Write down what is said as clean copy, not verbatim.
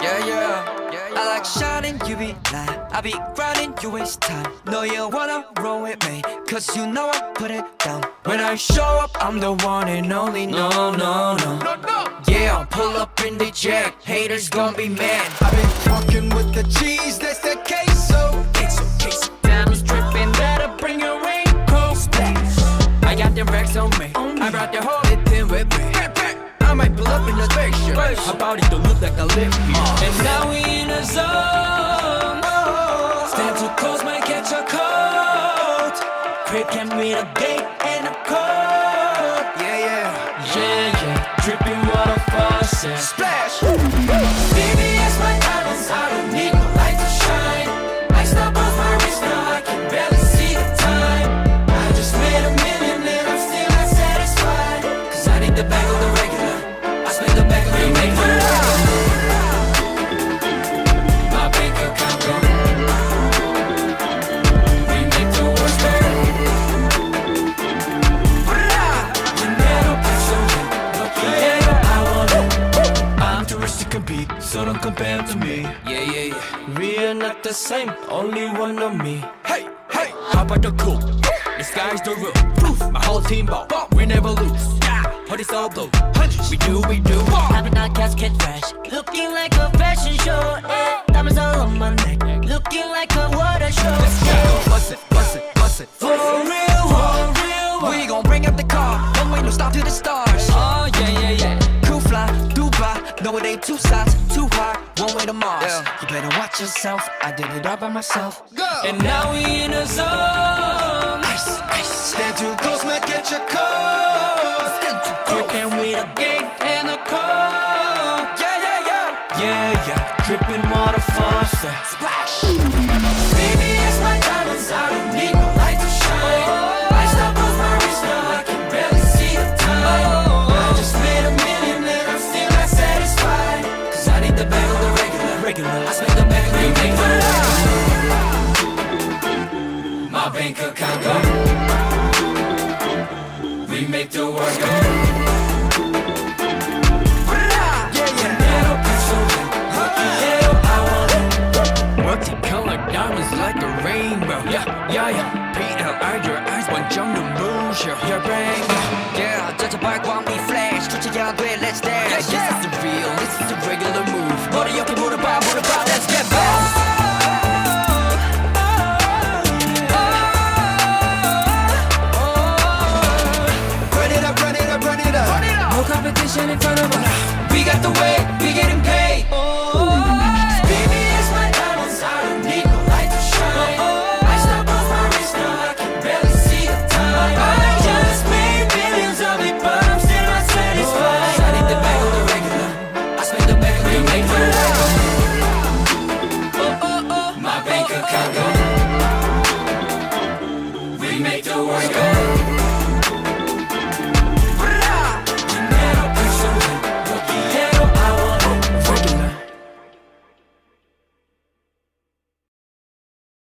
I like shining, you be lying. I be grinding, you waste time. Know you wanna roll with me, cause you know I put it down. When I show up, I'm the one and only. No. Yeah, I'll pull up in the jack. Haters gon' be mad. I've been fucking with the cheese, that's that queso. Diamonds dripping, better bring your raincoat. I got them racks on me. I brought the whole thing with me. I might pull up in the spaceship. My body don't look like I live here. And now we in a zone. Stand too close, might catch a cold. Crib can read a gate and a code. Yeah. Dripping water faucet. Splash. Baby, it's my diamonds. I don't need no light to shine. Ice up on my wrist now, I can barely see the time. I just made $1 million and I'm still not satisfied. Cause I need the bag of the regular. I spend the bag of the regular. My bank account go. We make the world spin. Dinero, peso, dinero, I want it. I'm too rich to compete, so don't compare to me. Yeah. We are not the same, only one of me. Hey, how about the coupe? The sky's the roof. My whole team ball, we never lose. But it's all blue. We do. Having that casket fresh, looking like a fashion show. Diamonds all on my neck, looking like a water show. Let's go, bust it. For real. We gon' bring up the car, one way, no stop to the stars. Oh yeah. Cool fly, Dubai, no it ain't two sides, too hard, one way to Mars. You better watch yourself, I did it all by myself. Go. And now we in a zone. Ice. Stand too close, might catch a cold. Quick and with a gate and a code. Yeah. Dripping water faucet. Splash. Baby, it's my diamonds, I don't need no light to shine. Ice up on my wrist now, I can barely see the time. I just made $1 million and I'm still not satisfied. Cause I need the bag of the regular. I spend the bag of the regular. My bank account go. We make the world go. Multicolored diamonds like a rainbow. Yeah. PLI, your eyes want jump the moon show. Your brain, yeah, just a bike.